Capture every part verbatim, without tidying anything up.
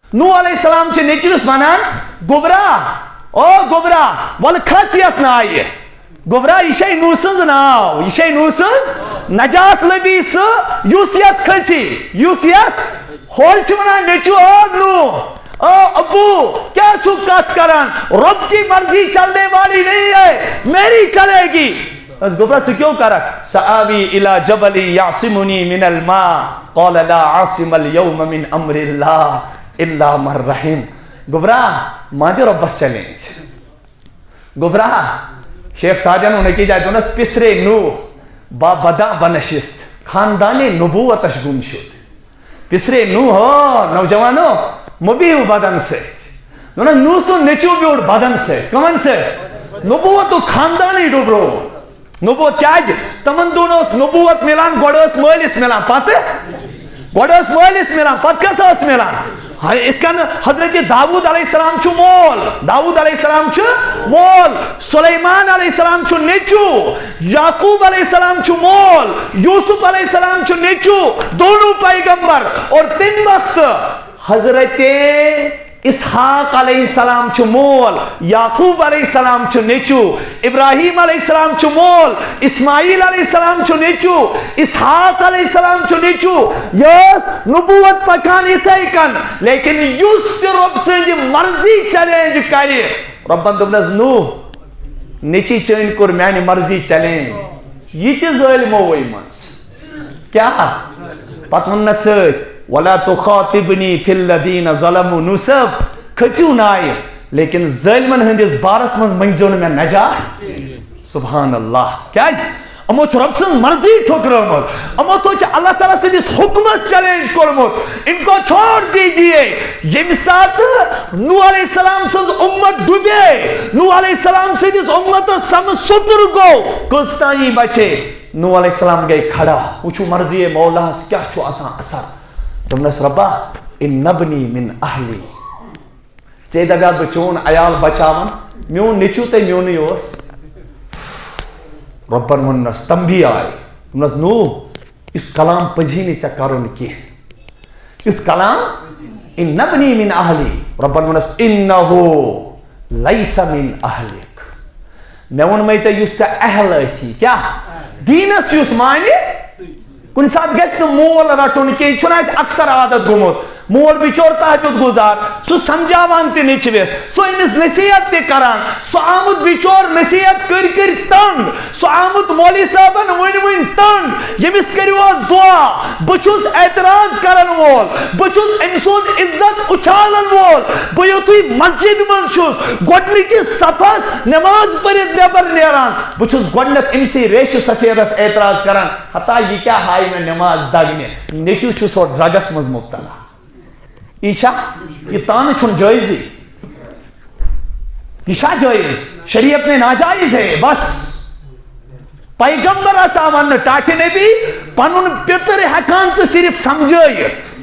نوح علیہ السلام چھ نیچوس ونان گوبرا او گوبرا ول کھتیت نائے گوبرا یہ شے نوح سنز ناو یہ شے نوح سنز نجات لبی سہ یس یت کھسی یس یت ہول چھ ونان نیچو او نوح او ابو کیا چھو کت کران رب کی مرضی چلنے والی نہیں ہے میری چلے گی اس گوبرا سے کیوں کرا سآوی الى جبل یعصمنی من الماء قال لا عاصم اليوم من امر اللہ الا من رحم گوبرا ماندی رب بس چلینج گوبرا شیخ ساجن انہیں کی جائے دونس پسرے نو با بدا بنشست خاندانی نبوتش گم شد پسرے نو ہو نوجوانو مبیو بدن سے دونس نو سو نچو بیوڑ بدن سے کمن سے نبوت و خاندانی ڈوبرو نبوت کیا ہے تمن دونوں نبوت ملان گوڑس مالس ملان پاتے گوڑس مالس ملان پت کسا اس ملان اتکن حضرت داود علیہ السلام چھو مول داود علیہ السلام چھو مول سلیمان علیہ السلام چھو نیچو یعقوب علیہ السلام چھو مول یوسف علیہ السلام چھو نیچو دونوں پیغمبر اور تین وقت حضرت اسحاق علیہ السلام چھو مول یعقوب علیہ السلام چھو نیچو ابراہیم علیہ السلام چھو مول اسماعیل علیہ السلام چھو نیچو اسحاق علیہ السلام چھو نیچو یس نبوت پکانی تیکن لیکن یس رب سے جی مرضی چلینج کری ربان دبنز نو نیچی چین کر میانی مرضی چلینج یہ تی ظلم ہوئی منس کیا پتون نسک وَلَا تُخَاطِبْنِي فِي الَّذِينَ ظَلَمُوا نُسَب کھچیو نائے لیکن ظلمن ہندس بارس من منجون میں نجا سبحان اللہ کیا ہے امو چھ رب سن مرضی ٹھکرمت امو تو چھ اللہ تعالیٰ سے جس حکمت چیلنج کرمت ان کو چھوڑ دیجئے یہ ساتھ نوح علیہ السلام سے امت ڈوبے نوح علیہ السلام سے جس امت سم ستر کو کستائی بچے نوح علیہ السلام گئے کھڑا وچھو مرضی مولا کیا چھو آسان اثر دمنس ربا ان نبنی من اہلی چید اگر بچون عیال بچاون میون نچو تے میونی اوس ربن منس تنبی آئے دمنس نو اس کلام پجھینی چکارون کی اس کلام ان نبنی من اہلی ربن منس انہو لیس من اہلک میون میں چاہ یس چاہ اہل ایسی کیا دینس یس مانی کن ساتھ گیس مول رٹون کی چھونا اس اکثر عادت گمت مول بچور تحجد گزار سو سمجھاوان تی نچویس سو انس نصیحت تی کران سو آمد بچور نصیحت کر کر تنگ سو آمد مولی صاحبن وین وین تنگ یمس کریو دعا بچوس اعتراض کرن وول بچوس انسون عزت اچھالن وول بیوتوی مسجد منشوس گوڑنی کی صفحس نماز پرید نیبر نیران بچوس گوڑنت انسی ریش سفیرس اعتراض کران حتی یہ کیا ہائی میں نماز داگنے نیچو چھو سو ڈرگس مز مبتلا ایشا یہ تانے چھن جائز ایشا جائز شریعت میں ناجائز ہے بس پیغمبر آساوان ٹاٹے نے بھی پنن پیتر حکان تو صرف سمجھائی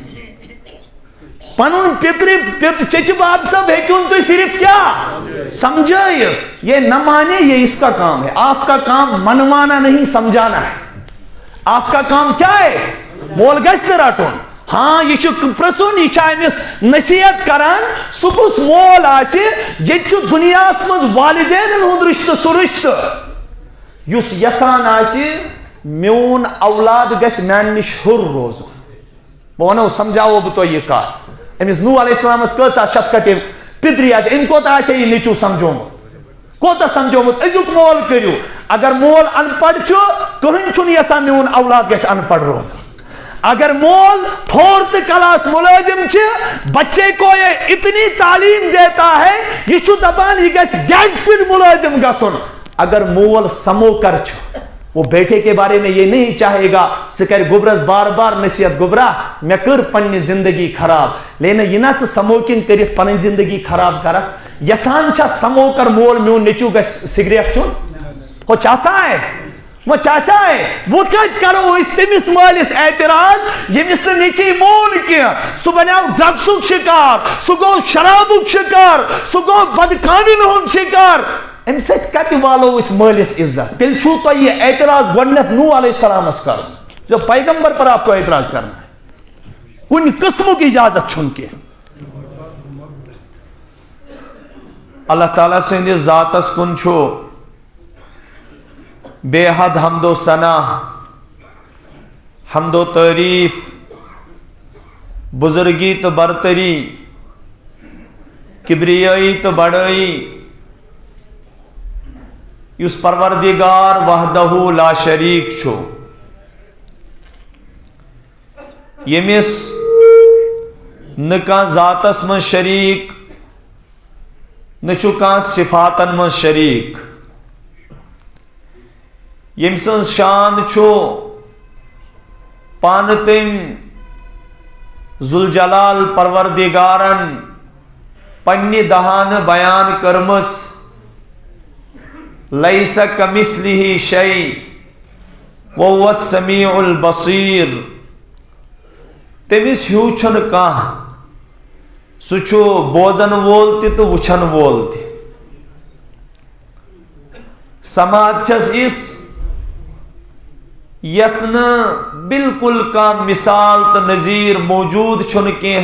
پنن پیتر چچ باب سب ہے کیوں تو صرف کیا سمجھائی یہ نہ مانے یہ اس کا کام ہے آپ کا کام منوانا نہیں سمجھانا ہے آپ کا کام کیا ہے مول گشت راٹون ہاں یہ چھو پرسون یہ چھو نصیحت کران سکس مول آسی یہ چھو دنیا اسمز والدین ہند رشتہ سرشتہ یس یسان آسی میون اولاد گس میان نش ہر روز بونو سمجھاو بتو یہ کار امیز نوح علیہ السلام اس کتا شفقت پدری آسی ان کو تا آسی یہ نیچو سمجھو مت کوتا سمجھو مت ازیک مول کریو اگر مول ان پڑھ چھو کہن چھو یسان میون اولاد گس ان پڑھ روز اگر مول فورت کلاس ملازم چھے بچے کو یہ اتنی تعلیم دیتا ہے یہ چھو دبان ہی گیس گیجفن ملازم گا سن اگر مول سمو کر چھو وہ بیٹے کے بارے میں یہ نہیں چاہے گا سکر گبرز بار بار نصیحت گبرا میں کر پنی زندگی خراب لینا یہ نا چھ سموکن کریت پنی زندگی خراب کرا یسان چھا سمو کر مول میون نیچو گا سگریٹ چون وہ چاہتا ہے وہ چاہتا ہے وہ کٹ کرو اس تمس مالس اعتراض یہ مس نیچی مون کیا سو بناو ڈرگسک شکار سو گو شرابک شکار سو گو بدکانین ہون شکار ام سے کت والو اس مالس عزت تل چھو تو یہ اعتراض گونت نوح علیہ السلام اس کر جو پیغمبر پر آپ کو اعتراض کرنا ہے کن قسموں کی اجازت چھن کے اللہ تعالیٰ سندس ذاتس کن چھو بے حد حمد و ثنا حمد و تعریف بزرگی تو برتری کبریائی تو بڑائی یس پروردگار وحدہ لا شریک چھو یمس نکان ذاتس من شریک نچو کان صفاتن من شریک یم سن شان چھو پانتم ذوالجلال پروردگارن پنی دہان بیان کرمت لیس کمثلہ شیء وہو السمیع البصیر تمس ہیو چھن کان سچو بوزن وول تی تو وچھن وول تی سماعت چھس اس یتن بالکل کا مثال تو نظیر موجود چھن کی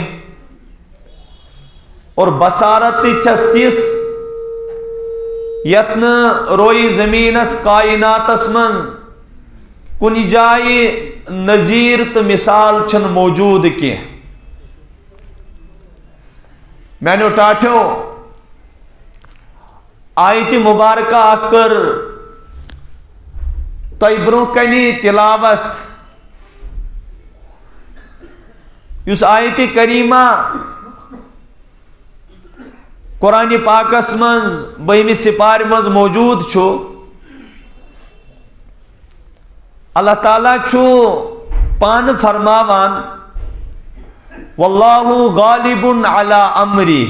اور بصارت چھس تیس یتن روئی زمین اس کائنات اس من کنی جائی نظیر تو مثال چھن موجود کی میں نے اٹھاٹھو آیت مبارکہ اکر طیبروں کنی تلاوت اس آیت کریمہ قرآن پاکس منز بہمی سپار منز موجود چھو اللہ تعالیٰ چھو پان فرماوان واللہ غالب علی امری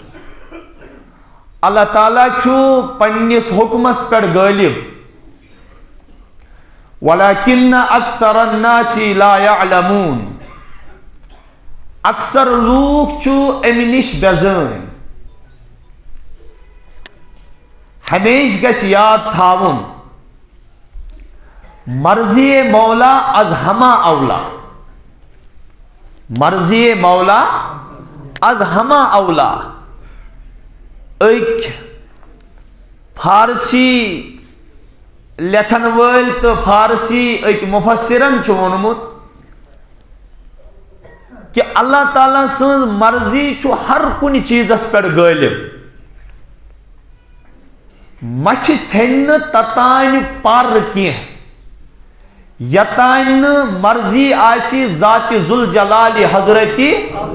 اللہ تعالیٰ چھو پنیس حکمس پر غالب ولیکن اکثر الناس لا یعلمون اکثر لوگ چھو امنش بزن ہمیش گس یاد تھاون مرضی مولا از ہما اولا مرضی مولا از ہما اولا ایک فارسی لکھن ول تو فارسی ایک مفسرن چھو ونمت کہ اللہ تعالیٰ سن مرضی چھو ہر کن چیزس پر غالب مچھ چھن تتائن پار کی یتائن مرضی آسی ذات ذوالجلال حضرتی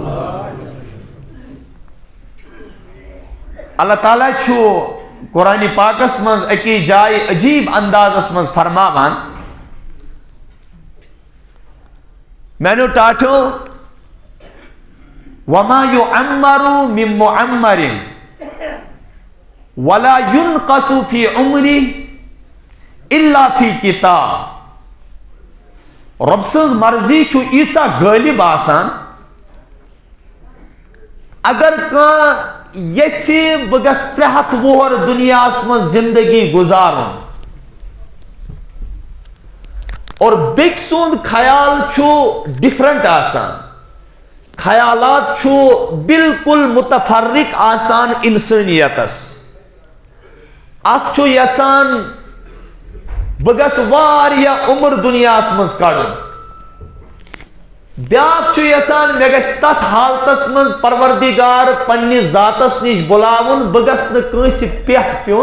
اللہ تعالیٰ چھو قرآن پاکس من اکی جائے عجیب انداز من فرماوان میں نے ٹاٹھو وما يعمر من معمر ولا ينقص في عمره الا في کتاب رب سز مرضی چھو ایسا غالب آسان اگر کان یسی بگس ترہت وہر دنیا اسمن زندگی گزارن اور بیک سوند خیال چھو ڈیفرنٹ آسان خیالات چھو بالکل متفرق آسان انسانیتس اک چھو یسان بگس واریا عمر دنیا اسمز کڑن بیاک چھو یسان مگس تت حالتس من پروردگار پنی ذاتس نش بلاون بگس نکنسی پیٹ پیون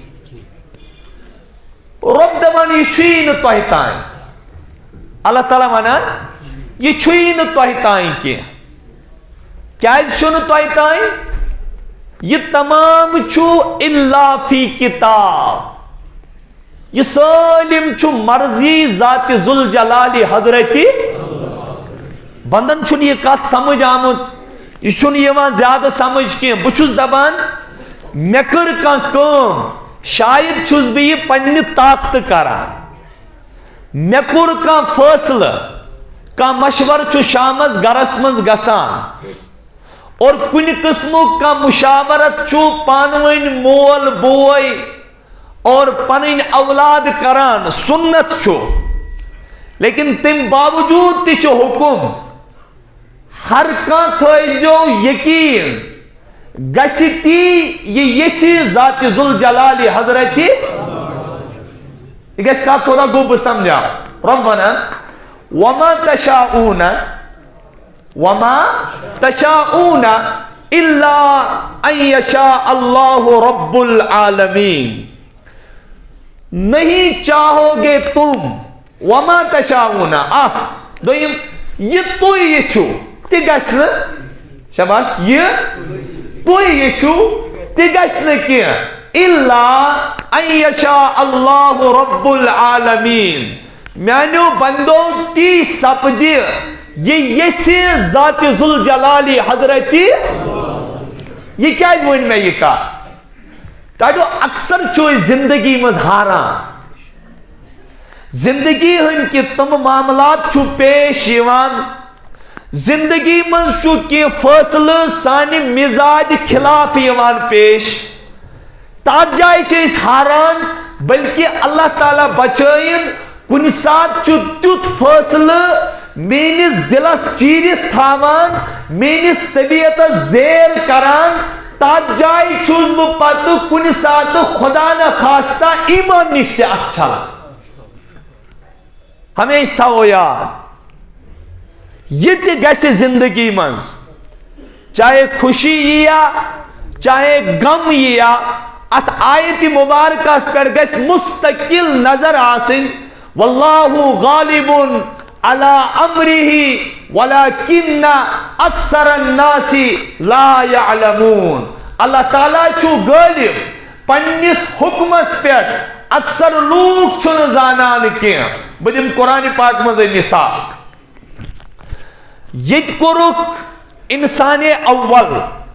رب دمان یہ چھوئی نتوہی تائیں اللہ تعالیٰ منان یہ چھوئی نتوہی تائیں کی کیا اس چھو نتوہی تائیں یہ تمام چھو اللہ فی کتاب یہ سالم چھو مرضی ذات ذوالجلال حضرتی بندن چھن یہ کات سمجھ آمد یہ چھن یہ وہاں زیادہ سمجھ کی بچوز دبان مکر کا کام شاید چھوز بھی یہ پنی طاقت کرا مکر کا فیصلہ کا مشور چھو شامز گرس منز گسان اور کن قسموں کا مشاورت چھو پانوین مول بوئی اور پنین اولاد کران سنت چھو لیکن تم باوجود تی چھو حکم ہر کان تھوئی جو یقین گستی یہ یچی ذات ذوالجلالی حضرتی یہ گس کا تھوڑا گوب سمجھا ربنا وما تشاؤون وما تشاؤون الا ان یشاء اللہ رب العالمین نہیں چاہو گے تم وما تشاؤون آہ دوئیم یہ تو یہ چھو تی گس شباش یہ تو یہ چھو تی گس کیا الا ان یشاء اللہ رب العالمین میانو بندو تی سپدی یہ یہ ذات ذوالجلالی حضرتی یہ کیا ہے میں یہ کہا تاکہ اکثر چوئی زندگی مزہاران زندگی ہن کی تم معاملات چھو پیش یوان زندگی مز چھو کی فیصلہ سانی مزاج خلاف یوان پیش تات جائے چیز ہاران بلکہ اللہ تعالیٰ بچائیں کن ساتھ چھو تیت فیصلہ مینس دلس چیرت تھاوان مینس طبیعت زیر کران تات جائے چھوز مو پتو کن ساتھ خدا نہ خواستہ ایمان نشتے اچھا ہمیش تھا وہ یاد یہ تی گیسے زندگی منز چاہے خوشی یا چاہے غم یا ات آیت مبارکہ پر گیس مستقل نظر آسن واللہ غالب علی امرہ ولیکن اکثر الناس لا یعلمون اللہ تعالیٰ چھو غالب پنیس حکمت پر اکثر لوگ چھن زانان کیا بدیم قرآن پاک مزے مثال یہ کرک انسان اول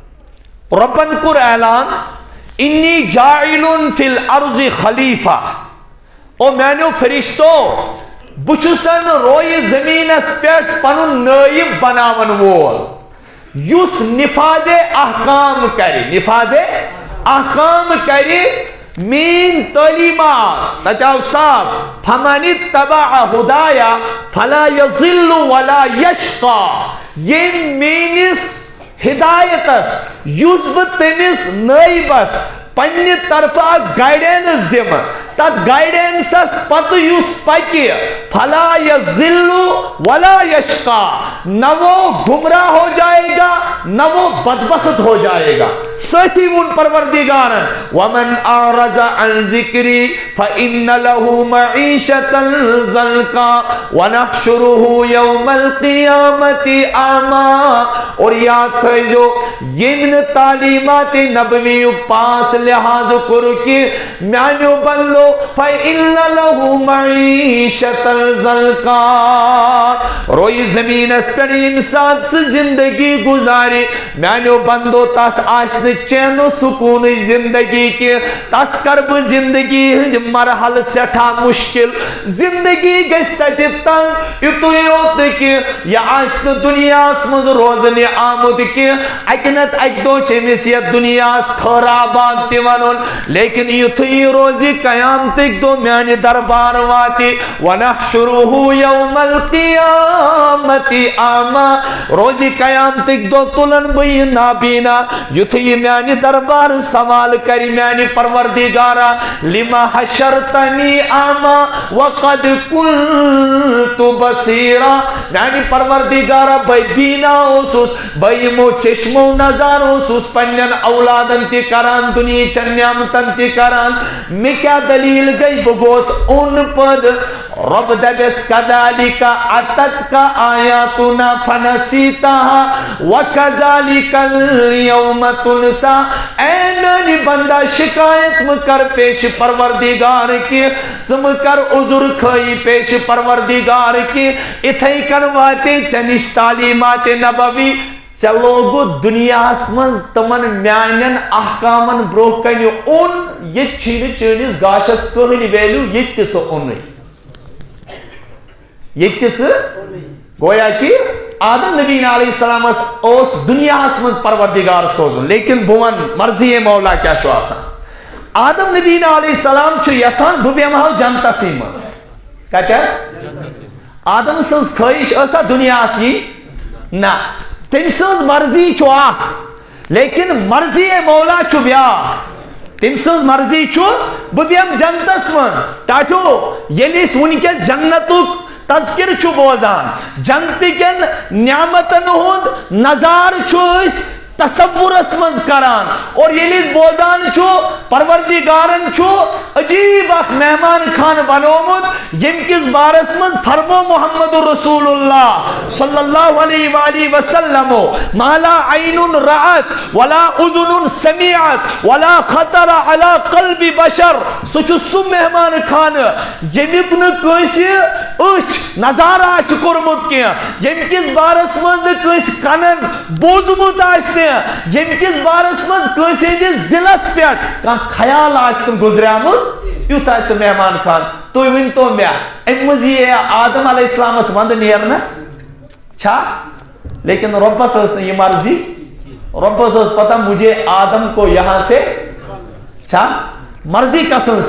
ربن کر اعلان انی جاعلن فی الارض خلیفہ او میں نے فرشتو بچسن روی زمین اس پیٹ پنن نائب بناون وول یس نفاذ احکام کری نفاذ احکام کری مین تعلیمات تجاو صاحب فمن اتبع ہدایا فلا یضل ولا یشقا یہ مینس ہدایتس یس بتنس نائبس پنی طرفا گائیڈنس دم تت گائیڈنسس پت یس پکی فلا یضل ولا یشقا نہ وہ گمراہ ہو جائے گا نہ وہ بدبخت ہو جائے گا ساتھی ان پروردگار ومن اعرض عن ذکری فإن له معیشتا ضنکا ونحشره یوم القیامت اعمی اور یاد تھے جو یہ تعلیمات نبوی پاس لحاظ کرو کہ میانو بلو فَإِنَّ لَهُ مَعِيشَةً ضَنْكَا روئی زمین اس پر انسان سے زندگی گزاری میانو بندو تاس آسن چین و سکون زندگی کی تاس کرب زندگی مرحل سٹھا مشکل زندگی گئی سٹھتاں اتوئی ہوتے کی یا آسن دنیا اسمز روزنی آمد کی اکنت اک دو چیمیس یا دنیا خرابات تیوانون لیکن اتوئی روزی قیام تک دو میانی دربار واتی ونحشره یوم القیامت آما روزی قیام تک دو تلن بئی نابینا یتھی میانی دربار سوال کری میانی پروردگارا لما حشرتنی آما وقد کنت بصیرا میانی پروردگارا بئی بینا اوسوس بئی مو چشمو نظار اوسوس پنین اولادن تی کران دنیا چنیامتن تی کران میں کیا دلیل گئی بگوس ان پد رب دبس کذالک اتت کا آیاتنا فنسیتها وکذالک اليوم تنسا اینانی بندہ شکایت مکر پیش پروردگار کی زمکر عذر کھئی پیش پروردگار کی اتھائی کرواتے چنش تعلیمات نبوی چلو گو دنیا اسمز تمن میانین احکامن بروہ کنیو اون یہ چھین چینیز گاشس کہنی ویلیو یہ تیسو اونی یہ تیسو گویا کی آدم نبی علیہ السلام اس دنیا اسمز پروردگار سوزن لیکن بوان مرضی مولا کیا شو آسان آدم نبی علیہ السلام چھو یسان بھوبی محل جنتا سیمز کیا چیز آدم سنس خواہش ایسا دنیا اسی نا تم سنز مرضی چھو آہ لیکن مرضی مولا چھو بیا تم سن مرضی چھو بیم جنتس من ٹاٹو یلیس ونکس جنتک تذکر چھو بوزان جنت کن نعمتن ہند نظار چھو اس تصور اسمز کران اور یلیس بوزان چھو پروردگارن چھو عجیب اخ مہمان خان بنومت یم کس بارس مز فرمو محمد رسول اللہ صلی اللہ علیہ وآلہ وسلم مالا عین رعت ولا اذن سمعت ولا خطر على قلب بشر سچو سو مہمان خان یمیک نہ کٲنٛسہِ أچھ نظارہ آسہِ کوٚرمُت کینٛہہ یم کس بارس مز کٲنٛسہِ کنن بوزمُت آسہِ یم کس بارس مز کٲنٛسہِ ہٕنٛدِس دلس پٮ۪ٹھ کانٛہہ خیال آسہِ گزریٛومُت یُتھ آسہِ مہمان خان تُہۍ ؤنۍتو مےٚ اَمہِ منٛز یی آدم علیہ السلامس ونٛدٕ نیرنس چھا لیکن رۄبس ٲس نہٕ یہِ مرضی رۄبس ٲس پتہ مجھے آدم کو یہاں سے چھا مرضی کس ہٕنٛز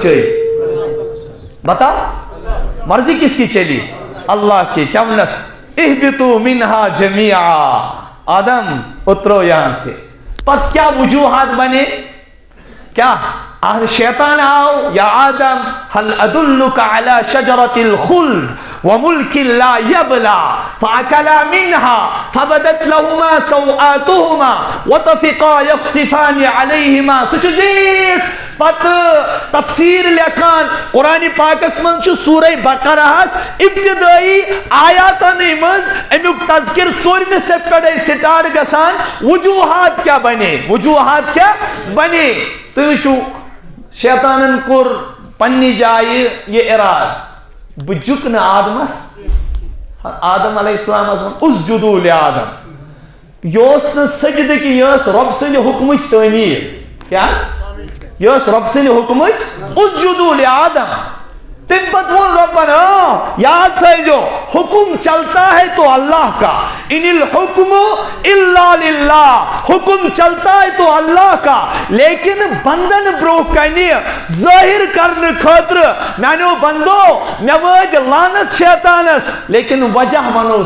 چلی بتاؤ مرضی کس کی چلی اللہ کی کیا ونس اہبطوا منہا جمیعا آدم اترو یہاں سے پت کیا وجوہات بنے کیا آہ شیطان آؤ یا آدم حل ادلک علی شجرت الخلد وملک لا یبلا فاکلا منها فبدت لهما سوآتهما وطفقا یخصفان علیہما سچو زیت پت تفسیر لکھان قرآن پاکس من چھو سورہ بقرہ ابتدائی آیاتن مز امیک تذکر ژورمہِ سے پڑے سٹارٹ گسان وجوہات کیا بنے وجوہات کیا بنے تو چھو شیطانن کور پنی جائے یہ اراد بجکن آدمس آدم علیہ السلام اسجدو لآدم یوس سجد کی یوس رب سن حکمچ تعمیر کیا یوس رب سن حکمچ اسجدو لآدم تم پت وہ ربنا یاد تھے جو حکم چلتا ہے تو اللہ کا ان الحکم الا للہ حکم چلتا ہے تو اللہ کا لیکن بندن برو کنی ظاہر کرنے خاطر میں نے بندو میں وجہ لانت شیطانس لیکن وجہ منو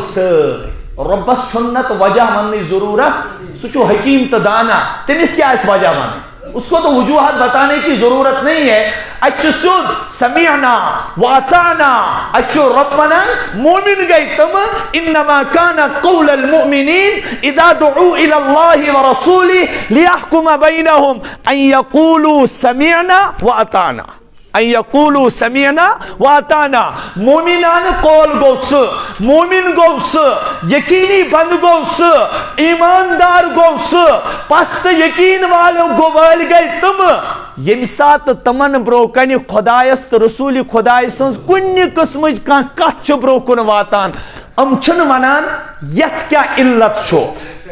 سر ربس سنت وجہ منی ضرورت سچو حکیم تدانا تمس کیا اس وجہ من اس کو تو وجوہات بتانے کی ضرورت نہیں ہے اچھو سن سمیعنا واتعنا اچھو ربنا مومن گئی تم انما کان قول المؤمنین اذا دعو الى اللہ ورسولی لیحکم بینہم ان یقولوا سمیعنا واتعنا ان یقولوا سمیعنا واتعنا مومنان قول گو س مومن گو س یقینی بند گو س ایماندار گو س پس یقین والو گو وال گئی تم یم سات تمن برو کنی خدایس تو رسول خدای سنز کنی قسمج کان کچھ برو کن واتان ام چھن ونان یت کیا علت چھو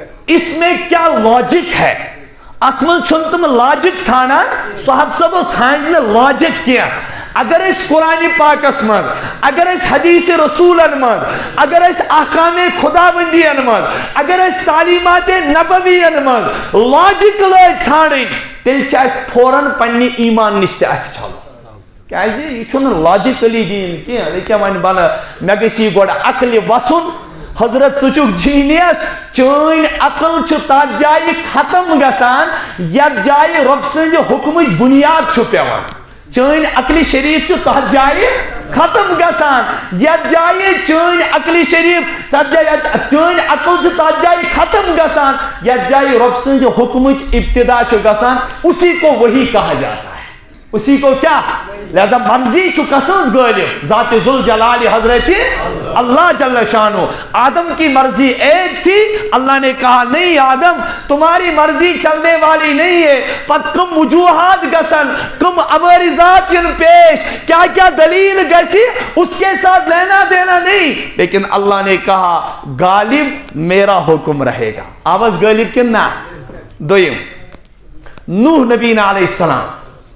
اس میں کیا لاجک ہے اتمن چھن تم لاجک تھانا صاحب صاحب تھانج میں لاجک کیا اگر اس قرآن پاک اسمد اگر اس حدیث رسول انمد اگر اس احکام خدا بندی انمد اگر اس تعلیمات نبوی انمد لاجک لائے تھانے تیل چاہے فوراں پنی ایمان نشتے آتی چالو کیا ہے یہ چھوڑا لاجکلی دین کیا لیکن میں بانا میں کسی گوڑا عقل وسن حضرت چچک جینیس چین عقل چھو تات جائے ختم گسان یا جائے رب سنج حکم بنیاد چھپے وان چین عقل شریف چھو تات جائے ختم گسان یا جائے چین عقل شریف تات جائے چین عقل چھو تات جائے ختم گسان یا جائے رب سنج حکم ابتدا چھو گسان اسی کو وہی کہا جاتا ہے اسی کو کیا لہذا مرضی چھو کسنز غالب ذات ذوالجلال حضرت اللہ جل شانو آدم کی مرضی ایک تھی اللہ نے کہا نہیں آدم تمہاری مرضی چلنے والی نہیں ہے پت کم وجوہات گسن کم عوارضات ین پیش کیا کیا دلیل گسی اس کے ساتھ لینا دینا نہیں لیکن اللہ نے کہا غالب میرا حکم رہے گا آواز غالب کننا دویم نوح نبی علیہ السلام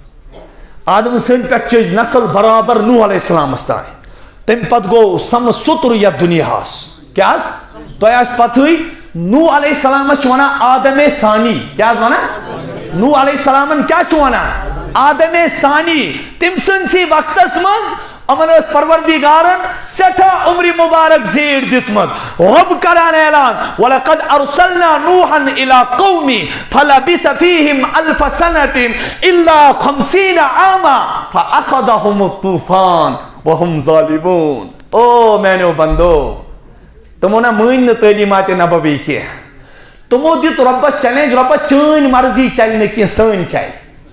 آدم سن پہ نسل برابر نوح علیہ السلام استائے تم پت گو سم ستر یا دنیا ہاس کیا تو اس پت ہوئی نوح علیہ السلام چوانا آدم ثانی کیا وانا نوح علیہ السلام کیا چوانا آدم ثانی تم سن سی وقت اسمز امن اس پروردگارن سٹھا عمر مبارک زیر دسمت رب کران اعلان وَلَقَدْ أَرْسَلْنَا نُوحًا إِلَىٰ قَوْمِ فَلَبِثَ فِيهِمْ أَلْفَ سَنَةٍ إِلَّا خَمْسِينَ عَامًا فَأَخَذَهُمُ الطُّوفَانُ وَهُمْ ظَالِمُونَ او میں نے بندو تمو نا مین تعلیمات نبوی کی تمو دیت رب چیلنج رب چین مرضی چلنے کی سن چل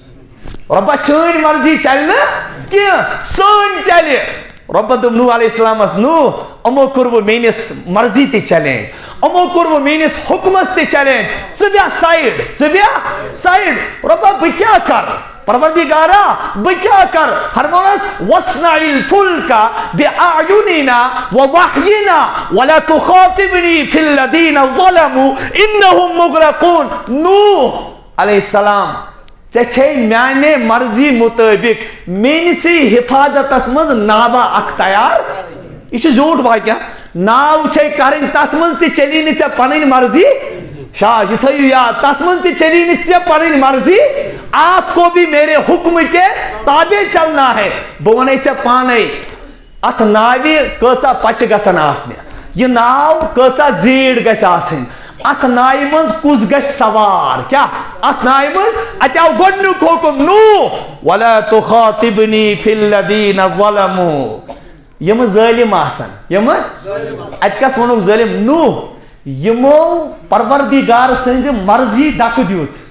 رب چین مرضی چلنے کی سن چل رب دم نو علیہ السلام اس نو امو کرو مینس مرضی تی چیلنج امو کرو مینس حکمت تی چیلنج زبیا سائیڈ زبیا سائیڈ رب بکیا کر پروردگارا بکیا کر فرمانس وَاصْنَعِ الْفُلْكَ بِأَعْيُنِنَا وَوَحْيِنَا وَلَا تُخَاطِبْنِي فِي الَّذِينَ ظَلَمُوا إِنَّهُمْ مُغْرَقُونَ نوح علیہ السلام چچے میانے مرضی مطابق مینسی حفاظت اسمز نابا اک تیار یہ زوٹ واقعہ ناو چھے کریں تاتمنز تی چلی نیچے پنین مرضی شاہ یہ تھا یا تاتمنز تی چلی نیچے پنین مرضی آپ کو بھی میرے حکم کے تابع چلنا ہے بونے چھے پانے ات ناوی کچا پچ گسن آسنے یہ ناو کچا زیڑ گس آسن ات نائی منز کس گش سوار کیا ات نائی منز اتیاو گڑنک حکم نو وَلَا تُخَاطِبْنِي فِي الَّذِينَ ظَلَمُوا یم ظالم آسن یم ات کس ونوک ظالم نو یمو پروردگار سنج مرضی ڈک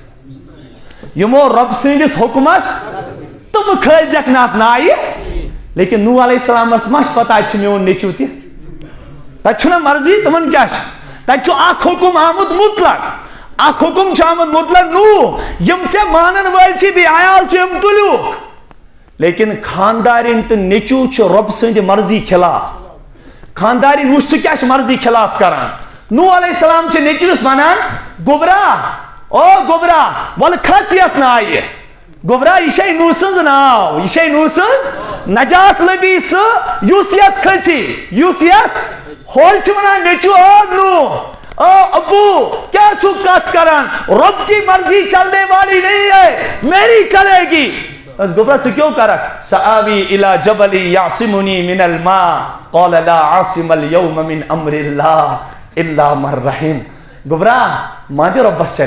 دیوت یمو رب سنجس حکمس تم کھل جکنات نائی لیکن نو علیہ السلام اس مش پتہ اچھ میون نیچو تی تچھنا مرضی تمن کیا تچھو آکھ حکم آمد مطلق آکھ حکم چھ آمد مطلق نو یم چھ مانن والچی بھی آیال چھ یم تلو لیکن خاندارین تو نیچو چھ رب سنج مرضی خلاف خاندارین اس کیا چھ مرضی خلاف کران نو علیہ السلام چھ نیچو اس مانان گبرا او گبرا وال کھتیت نائی گبرا یہ نوسنز ناو یہ نوسنز نجات لبی سو یوسیت کھسی یوسیت ہول چھونا نیچو او نو او ابو کیا چھو کت کران رب کی مرضی چلنے والی نہیں ہے میری چلے گی اس گبرا سے کیوں کرک سآوی الى جبلی یعصمنی من الماء قال لا عاصم اليوم من امر اللہ الا من رحم گبرا ماندی رب بس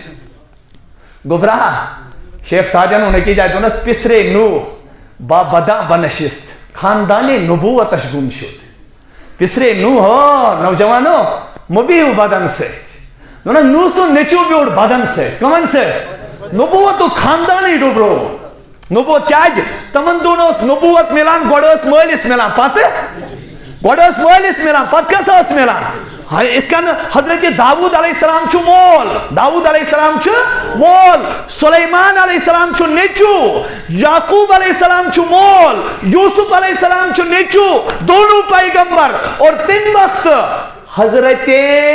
چلنج گبرا شیخ ساجن انہیں کی جائے دونس پسرے نو با بدا بنشست خاندان نبوت اشگون شد پسرے نو ہو نوجوانو مبیو بدن سے دونس نو سو نچو بیوڑ بدن سے کمن سے نبوت خاندانی ڈوبرو نبوت کیا ہے تمن دونوں نبوت ملان گوڑوس مولیس ملان پاتے گوڑوس مولیس ملان پات کسا اس ملان اتکن حضرت داود علیہ السلام چھو مول داود علیہ السلام چھو مول سلیمان علیہ السلام چھو نیچو یعقوب علیہ السلام چھو مول یوسف علیہ السلام چھو نیچو دونوں پیغمبر اور تین وقت حضرت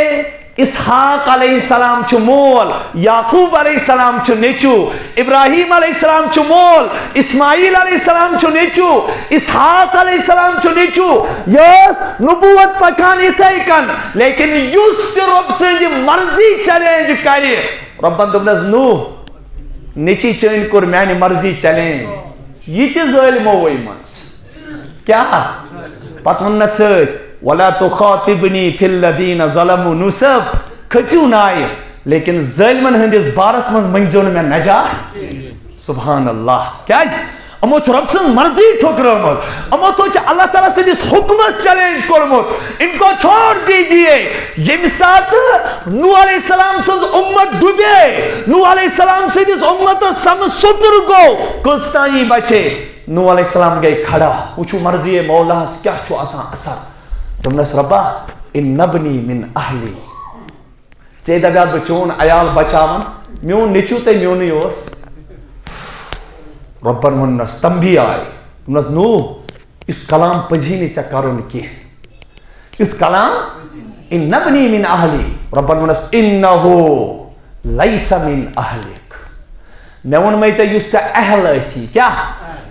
اسحاق علیہ السلام چھو مول یعقوب علیہ السلام چھو نیچو ابراہیم علیہ السلام چھو مول اسماعیل علیہ السلام چھو نیچو اسحاق علیہ السلام چھو نیچو یس نبوت پکان اسے کن لیکن یوس رب سے جی مرضی چیلنج کری ربان دبنز نو نیچی چین کر میانی مرضی چیلنج یہ تی ظلم ہوئی منس کیا پتمن نسد وَلَا تُخَاطِبْنِي فِي الَّذِينَ ظَلَمُوا نُسَب کھچیو نائی لیکن ظلمن ہندس بارس من منجون میں نجا سبحان اللہ کیا ہے امو چھو رب سن مرضی ٹھوکر مت امو تو چھو اللہ تعالیٰ سے جس حکمت چیلنج کر مت ان کو چھوڑ دیجئے یہ مسات نو علیہ السلام سے امت ڈوبے نو علیہ السلام سے جس امت سم صدر کو کلستانی بچے نو علیہ السلام گئے کھڑا پوچھو مرضی مولا کیا چھو آسان اثر تمنس ربا ان نبنی من اہلی چیدہ بیاد بچون عیال بچاون میون نیچو تے میونی اوس ربن منس تنبی آئی تمنس نو اس کلام پجھینی چا کرن کی اس کلام ان نبنی من اہلی ربن منس انہو لیس من اہلک میون میں چا یوس چا اہل ایسی کیا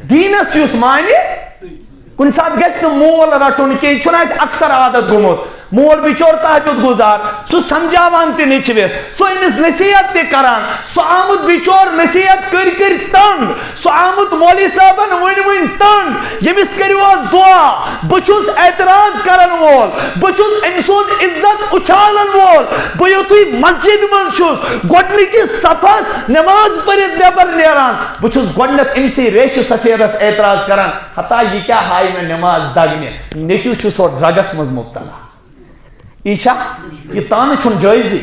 دینس یوس مانی کن ساتھ گیس مول رٹون کی چھونا اس اکثر عادت گمت مول بچور تہجد گزار سو سمجھاوان تے نیچویس سو امس نصیحت تے کران سو آمد بچور نصیحت کر کر تنگ سو آمد مولی صاحبن ون ون تنگ یمس کریو دعا بچوس اعتراض کرن وول بچوس امسود عزت اچھالن وول بیوتوی مسجد من چھس گوڑنی کی صفحس نماز پرید نیبر نیران بچوس گوڑنت امسی ریش سفیرس اعتراض کران حتی یہ کیا ہائی میں نماز داگنے نیچو چھس اور ڈرگس مز مبتلا ایشا یہ تانے چھن جائز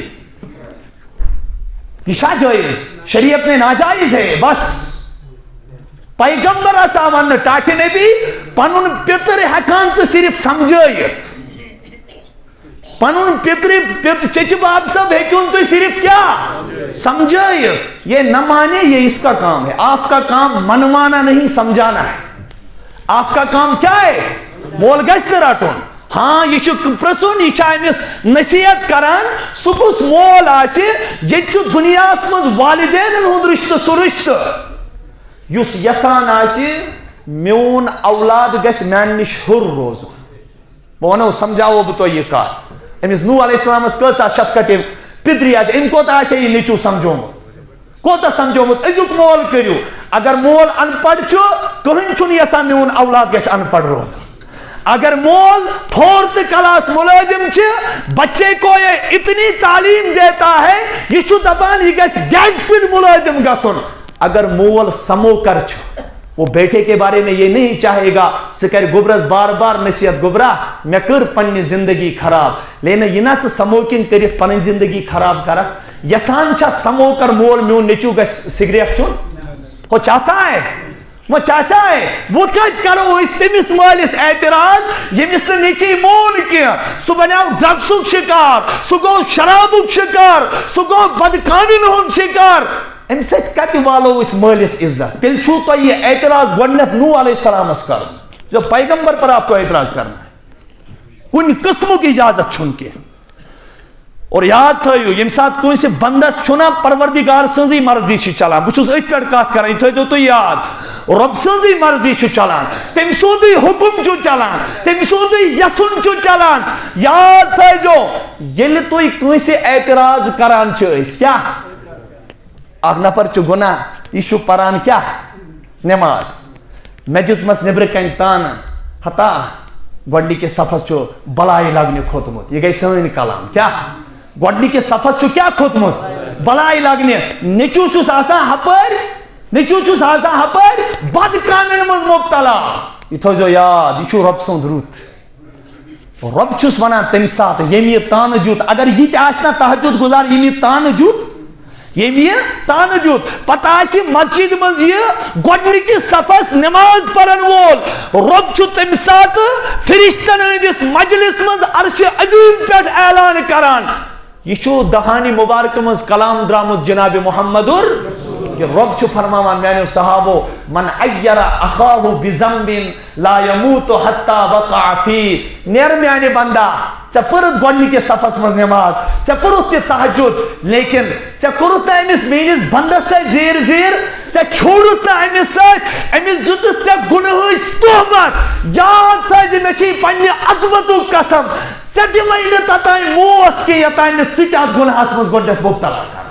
یہ شاہ جائز شریعت میں ناجائز ہے بس پیغمبر آساوان ٹاٹھے نبی پنن پتر حکان تو صرف سمجھائی پنن پتر چچ باب سب ہیکون تو صرف کیا سمجھائی یہ نہ مانے یہ اس کا کام ہے آپ کا کام منوانا نہیں سمجھانا ہے آپ کا کام کیا ہے مول گشت رٹون ہاں یہ پرسون یہ امس نصیحت کران سکس مول آسہ یہ دنیا مز والدین ہند رشتہ سہ رشتہ اس یسان آسہ میون اولاد گژھِ میانہ نش ہر روز بہ ونو سمجھاو بہ تہ یہ کت امس نوح علیہ السلام کۭژاہ شفقت پدری آسہ ام کوتاہ آسہ یہ نیچو سمجھومت کوتاہ سمجھومت ازیک مول کریو اگر مول ان پڑھ چھ کہن چھن یسان میون اولاد گژھِ ان پڑھ روز اگر مول فورتھ کلاس ملازم چھ بچے کو یہ اتنی تعلیم دیتا ہے یہ چھو دبان یہ گیس گیجفن ملازم گسن اگر مول سموکر چھ وہ بیٹے کے بارے میں یہ نہیں چاہے گا سکر گبرس بار بار نصیحت گبرا میں کر پنی زندگی خراب لینا یہ نا چھ سموکنگ کریت پنی زندگی خراب کرا یسان چھا سموکر مول میون نیچو گیس سگریٹ چون وہ چاہتا ہے وہ چاہتا ہے وہ کت کرو اس تمس مالس اعتراض یمس نیچی مون کی سو بناو ڈرگسک شکار سو گو شرابک شکار سو گو بدکامین ہند شکار ام ست کت والو اس مالس عزت تیل چھو تو یہ اعتراض گوڑنت نوح علیہ السلام اس کر جو پیغمبر پر آپ کو اعتراض کرنا ہے کن قسموں کی اجازت چھن کے اور یاد تھایو یم سات کوئی سے بندس چھنا پروردگار سنزی مرضی چھ چلان بچوس ایت پڑھ کات کریں تھایو تو یاد رب سنزی مرضی چھ چلان تم سودی حکم چھ چلان تم سودی یسن چھ چلان یاد تھایو یل تو کوئی سے اعتراض کران چھ اس کیا اخ نفر چھ گناہ یہ چھ پران کیا نماز میں دتمس نبر کن تان ہتا گوڑنی کے صفحس چھ بلائی لگنے کھوتمت یہ گئی سن کلام کیا گوڑنی کے صفحس چھ کیا کھوتمت بلائی لگنے نیچو چھس آسان ہپر نیچو چھس آسان ہپر بد کامن مز مبتلا یہ تھوزو یاد یہ چھو رب سند روت رب چھس ونان تم سات یمی تان جوت اگر یہ آسنا تہجد گزار یمی تان جوت یمی تان جوت پتہ آسی مسجد مز یہ گوڑنی کی صفحس نماز پڑھن وول رب چھو تم سات فرشتن ہندس مجلس مز عرش عظیم پیٹھ اعلان کران یہ چھو دہانی مبارک مز کلام درامت جناب محمد کہ رب چھو فرماوان میانیو صحابو من عیر اخاہو بزنب لا یموت حتی وقع فی نیر میانی بندہ چا پرد گوڑنی کے صفحس مز نماز چا پرد تی تحجد لیکن چا کرتا امس مینس بندس سے زیر زیر چا چھوڑتا امس سے امس جتت چا گنہوش تحمت یاد تھا جی نچی پنی عظمتو قسم چا دیمائی نتاتائی موت کی یتائی نتچات گنہ اسمز گوڑنیت مبتلا کر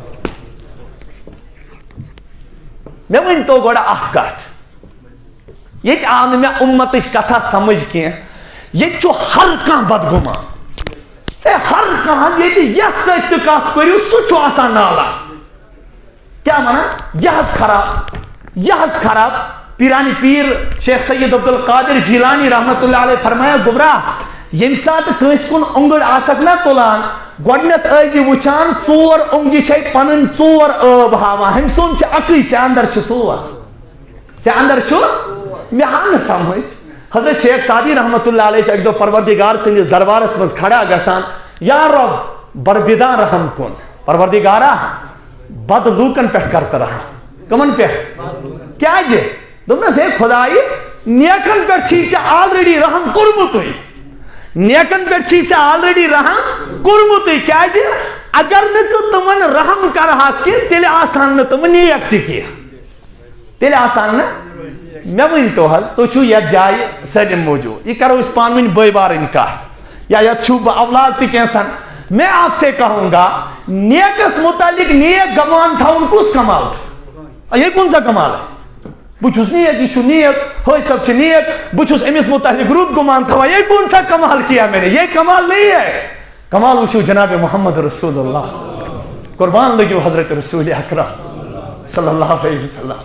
میں ون تو گوڑا اخ کت یہ آن میں امت کتھا سمجھ کی یہ چھو ہر کان بدگمان اے ہر کان یہ یس سیت کت کریو سو چھو آسان نالا کیا مانا یہز خراب یہز خراب پیرانی پیر شیخ سید عبدالقادر جیلانی رحمت اللہ علیہ فرمایا گبراہ یم سات کنس کن انگڑ آسک نہ تولان گوڑنت آئی وچان ژور اونگجی چھے پنن ژور آب ہاوا ہم سون چھے اکلی چھے اندر چھے ژور چھے اندر چھو میں ہاں نہ سمجھ حضرت شیخ سعدی رحمت اللہ علیہ ایک دو پروردگار سے دربار اس مز کھڑا گسان یا رب بربدان رحم کن پروردگارا بد لوکن پیٹ کرتا رہا کمن پیٹ کیا جے دمنا سے خدای نیکن پیٹ چھیچا آلریڈی رحم کرمتوئی نیکن پیٹ چھیچا آلریڈی رحم کرمتوئی کیا جے اگر نہ تو تمن رحم کر رہا کہ تیلے آسان نہ تمن نیک تی کیا تیلے آسان نہ میں وین تو حض تو چھو یک جائے سجن موجود یہ کرو اس پانوین بے بار انکار یا یا چھوب اولاد تی کینسن میں آپ سے کہوں گا نیکس متعلق نیک گمان تھا ان کو اس کمال یہ کون سا کمال ہے بچھوس نیک یہ چھو نیک ہوئی سب چھ نیک بچھوس امیس متعلق رود گمان تھا یہ کون سا کمال کیا میں نے یہ کمال نہیں ہے کمال وشو جناب محمد رسول اللہ قربان لگیو حضرت رسول اکرم صلی اللہ علیہ وسلم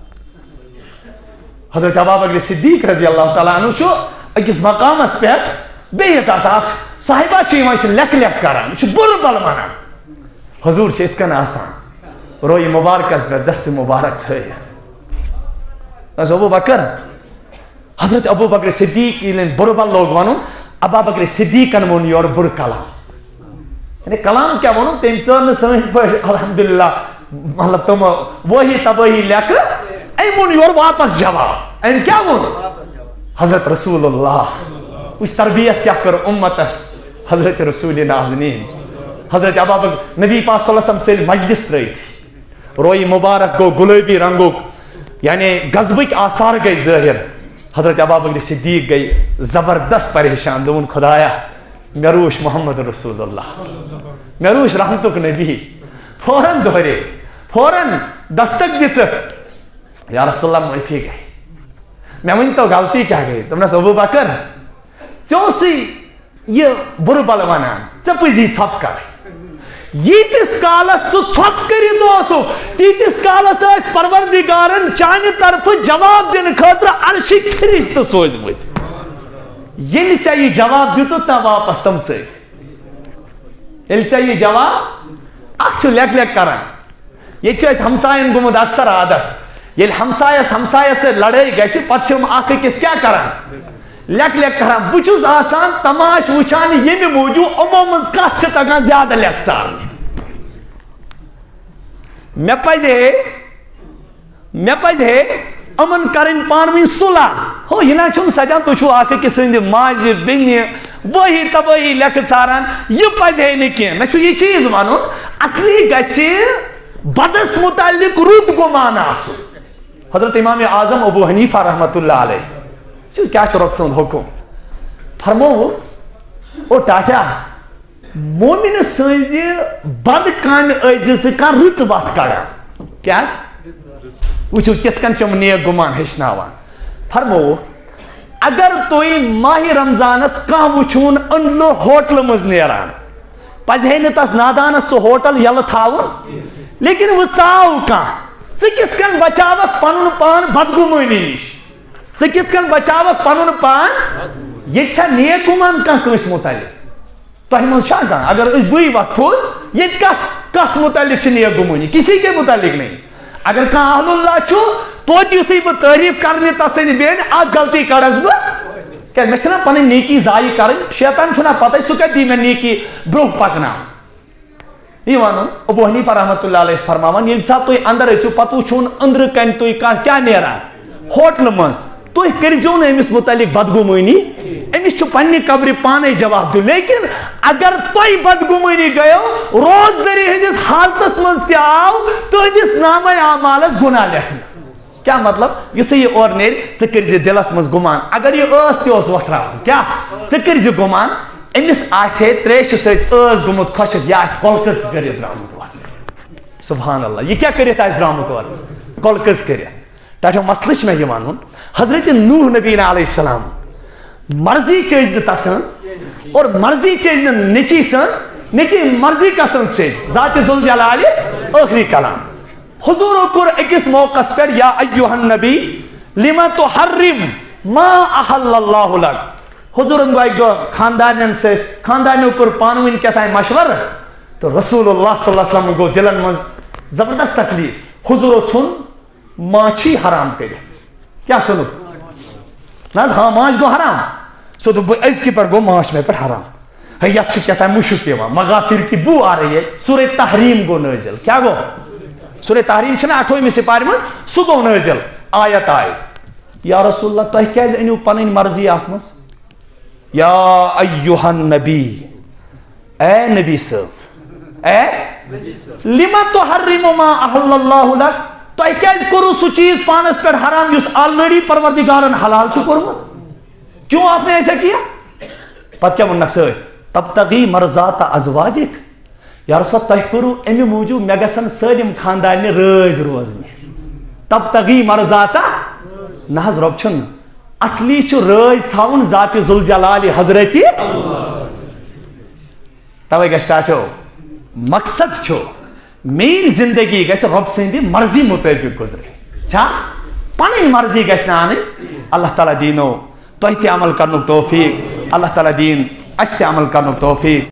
حضرت ابوبکر صدیق رضی اللہ تعالیٰ عنہ شو اکس مقام اس پہ بیت آسا صاحبہ چھ ایمان چھ لک لک کران چھ بر بل منان حضور چھ اتکن آسان روی مبارک اس پہ دست مبارک تھے از ابو بکر حضرت ابو بکر صدیق ایلین بر بل لوگ وانو ابو بکر صدیق ان مونی اور بر کلام یعنی کلام کیا وانو تیم چرن سمجھ پر الحمدللہ مطلب تم وہی تبہی لک این مونی اور واپس جواب این کیا وانو حضرت رسول اللہ اس تربیت کیا کر امت اس حضرت رسول نازنین حضرت ابوبکر نبی پاک صلی اللہ علیہ وسلم سے مجلس رہی تھی روئی مبارک کو گلابی رنگو یعنی غضبک آثار گئی ظاہر حضرت ابوبکر صدیق گئی زبردست پریشان دون خدایا میروش محمد رسول اللہ میروش رحمتک نبی فوراً دہرے فوراً دستک دیت یا رسول اللہ معافی گئی میں من تو غلطی کیا گئی تم نے ابو بکر چوسی یہ بر بل ونان چپزی ثب کر یتس کالس تو ثب کری دوسو تیتس کالس اس پروردگارن چانہ طرف جواب دن خاطر عرشک فرشتہ سوزمت یل چاہیے جواب دیتو تا واپس تم سے یل چاہیے جواب اخ چھ لیک لیک کران یہ چھ ہمسائن گمد اکثر عادت یل ہمسایس ہمسایہ سے لڑائی گیسی پچھم آکھ کس کیا کران لیک لیک کران بچوز آسان تماش وچان یہ بھی موجود عموماً کس سے تگان زیادہ لیک چارنی میں پجے میں پجے امن کرن پانوین صلح ہو یہ نا چھن سجان تو چھو آکھ کس اندی ماج بینی وہی تبہی لیک چاران یہ پجے نکین میں چھو یہ چیز مانو اصلی گیسی بدس متعلق رود گمان آسو حضرت امام اعظم ابو حنیفہ رحمت اللہ علیہ کیا شرط سن حکم فرمو او ٹاٹا مومن سنجی بد کام ایجز کا رت وقت کڑا کیا وچھو کتکن چم نیک گمان ہشناوان فرمو اگر توی ماہ رمضانس کان وچھون انلو ہوٹل مز نیران پجھے نتاس نادانس سو ہوٹل یل تھاون لیکن وہ چاو کان ژٕ کِتھ کٔنۍ بچاوکھ پنُن پان بدگمٲنی نِش ژٕ کِتھ کٔنۍ بچاوکھ پنُن پان ییٚتہِ چھا نیک گُمان کانٛہہ کٲنٛسہِ مُتعلق تۄہہِ منٛز چھا کانٛہہ اگر أسۍ بٕے وۄتھو ییٚتہِ کس کس مُتعلق چھِ نیک گُمٲنی کسی کے مُتعلق نہیں اگر کانٛہہ اہل اللہ چھُ توتہِ یُتھُے بہٕ تعریٖف کرنہِ تسٕنٛدِ بیٚنہِ اکھ غلطی کڑس بہٕ کیٛازِ مےٚ چھِنا پنٕنۍ نیکی ضایع کرٕنۍ شیطان چھُنا پتہٕ سُہ کتہِ دی مےٚ نیکی برونٛہہ پکناوٕنۍ یہ وانو ابو حنیفہ رحمت اللہ علیہ فرماوان یل سا تُہۍ اندر أژِو پتہٕ وٕچھُن أنٛدرٕ کنہِ تُہۍ کانٛہہ کیٛاہ نیران ہوٹلہٕ منٛز تُہۍ کٔرۍزیو نہٕ أمِس مُتعلق بدگُمٲنی أمِس چھُ پننہِ قبرِ پانے جواب دیُن لیکن اگر تۄہہِ بدگُمٲنی گٔیو روزدٔری ہٕنٛدِس حالتس منٛز تہِ آو تُہنٛدِس نامے اعمالس گُناہ لیکھنہٕ کیٛاہ مطلب یُتھُے یہِ اورٕ نیرِ ژٕ کٔرۍزِ دِلس منٛز گُمان اگر یہِ ٲس تہِ اوس وۄتھراوُن کیٛاہ ژٕ کٔرۍزِ گُمان أمِس آسہِ تریشہِ سۭتۍ ٲس گوٚمُت خۄشِک یہِ آسہِ کۄلکٔژ کٔرِتھ درٛامُت اورٕ سبحان اللہ یہِ کیٛاہ کٔرِتھ آسہِ درٛامُت اورٕ کۄلکٔژ کٔرِتھ ٹاٹھا مسلہٕ چھُ مےٚ یہِ وَنُن حضرت نوح نبی علیہ السلام مرضی چیز نہٕ تسٕنٛز اور مرضی چیز نہٕ نیٚچی سٕنٛز نیٚچی مرضی کسٕنٛز چیز ذاتِ ذوالجلالِ ٲخری کلام حضوٗرو کوٚر أکِس موقعس پٮ۪ٹھ یا ایُّہا النبی لِمَ تُحرِّم ما احل اللہ لک حضورن گو ایک دو خاندانین سے خاندانیوں کوٚر پانہٕ ؤنۍ کیٛاہ تام مشورٕ تہٕ رسول اللہ صلی اللہ علیہ وسلم گوٚو دِلن منٛز زبردست تکلیٖف حضوٗرو ژھُن ماچھی حرام کٔرِتھ کیٛاہ ژھُنُکھ نہ حظ ہاں ماچھ گوٚو حرام سُہ دوٚپ بہٕ أزکہِ پٮ۪ٹھ گوٚو ماچھ مےٚ پٮ۪ٹھ حرام ہے یتھ چھُ کیٛاہ تام مُشُک یِوان مغافر کی بو آ رہی ہے سورہ تحریم گوٚو نٲزِل کیٛاہ گوٚو سورہ تحریم چھِنہ اٹھووُہمہِ سِپارِ منٛز سُہ گوٚو نٲزِل آیت آیہِ یا رسول اللہ تۄہہِ کیٛازِ أنِو پنٕنۍ مرضی اتھ منٛز یا ایُّہا النبی اے نبی صٲب اے لِمَ تُحرِّمُ ما احل اللہ لک تۄہہِ کیٛازِ کوٚروٕ سُہ چیٖز پانس پٮ۪ٹھ حرام یُس آلریڈی پروردگارن حلال چھُ کوٚرمُت کیوں آپ نے ایسا کیا پتہ کیا ونک سی تبتغی مرضات ازواجک یا رسول تہ کرو امی موجود مے گژھن سٲلِم خاندان رٲزۍ روزنہِ تبتغی مرضات نہ حظ رۄب چھُنہٕ اصلی چھُ رٲزۍ تھاوُن ذاتِ ذوالجلالِ حضرتِ توے گژھِ ٹاٹھیو مقصد چھُ میٲنۍ زندگی گژھِ رۄب سٕنٛدِ مرضی مطٲبق گُزرٕنۍ چھا پنٕنۍ مرضی گژھِ نہٕ اَنٕنۍ اللہ تعالیٰ دیٖنو تۄہہِ تہِ عمل کرنُک توفیٖق اللہ تعالیٰ دِیِن اَسہِ تہِ عمل کرنُک توفیٖق